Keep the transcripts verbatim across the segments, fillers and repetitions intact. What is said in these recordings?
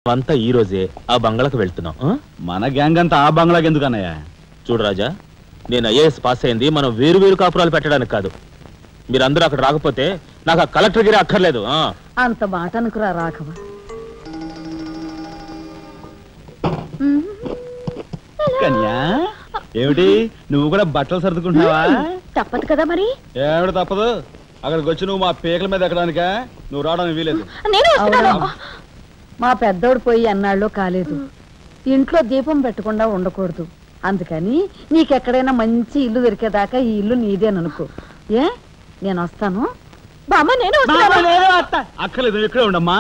రేపంతా ఈ రోజే ఆ బంగ్లాకు వెళ్తున్నాం. మన గ్యాంగ్ అంతా ఆ బంగ్లాకి ఎందుకు అన్నయ్య? చూడు రాజా, నేను ఐఏఎస్ పాస్ అయింది మనం వేరు వేరు కాపురాలు పెట్టడానికి కాదు. మీరందరూ అక్కడ రాకపోతే నాకు ఆ కలెక్టర్ గిరి అక్కర్లేదు. అంత మాట అనుకురా రాఘవ. కన్యా, ఏమిటి నువ్వు కూడా బట్టలు సర్దుకుంటున్నావా? తప్పదు కదా మరి. ఏమిటి తప్పదు? అక్కడికి వచ్చి నువ్వు మా పేకల మీద ఎక్కడానికా? నువ్వు రావడానికి వీలేదు. మా పెద్దోడు పోయి అన్నాళ్ళు కాలేదు. ఇంట్లో దీపం పెట్టకుండా ఉండకూడదు. అందుకని నీకెక్కడైనా మంచి ఇల్లు దొరికేదాకా ఈ ఇల్లు నీదేననుకో. ఏ నేను వస్తాను. బామ్మ నేను అక్కర్లేదు, ఇక్కడే ఉండమ్మా.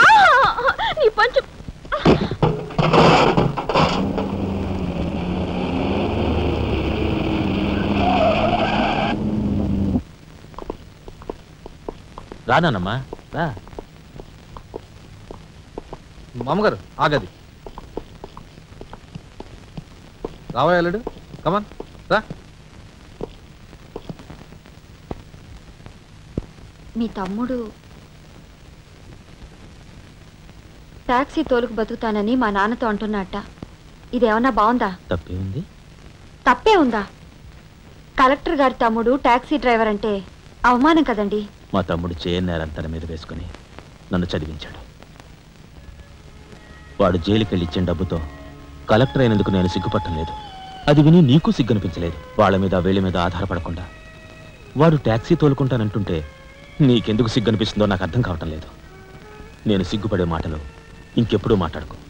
రానమ్మా రా. మామగారు ఆగది రావాయలేడు. కమాన్ రా. మీ తమ్ముడు టాక్సీ తోలుకు బతుకుతానని మా నాన్నతో అంటున్నట్ట. ఇదేమన్నా బాగుందా? తప్పే ఉంది. తప్పే ఉందా? కలెక్టర్ గారి తమ్ముడు టాక్సీ డ్రైవర్ అంటే అవమానం కదండి. మా తమ్ముడు చేయన్నారని తన మీద వేసుకుని నన్ను చదివించాడు. వాడు జైలుకెళ్ళి ఇచ్చిన డబ్బుతో కలెక్టర్ అయినందుకు నేను సిగ్గుపట్టం లేదు. అది విని నీకు సిగ్గనిపించలేదు. వాళ్ళ మీద వీళ్ళ మీద ఆధారపడకుండా వాడు ట్యాక్సీ తోలుకుంటానంటుంటే నీకెందుకు సిగ్గనిపిస్తుందో నాకు అర్థం కావటం లేదు. నేను సిగ్గుపడే మాటలు ఇంకెప్పుడూ మాట్లాడుకో.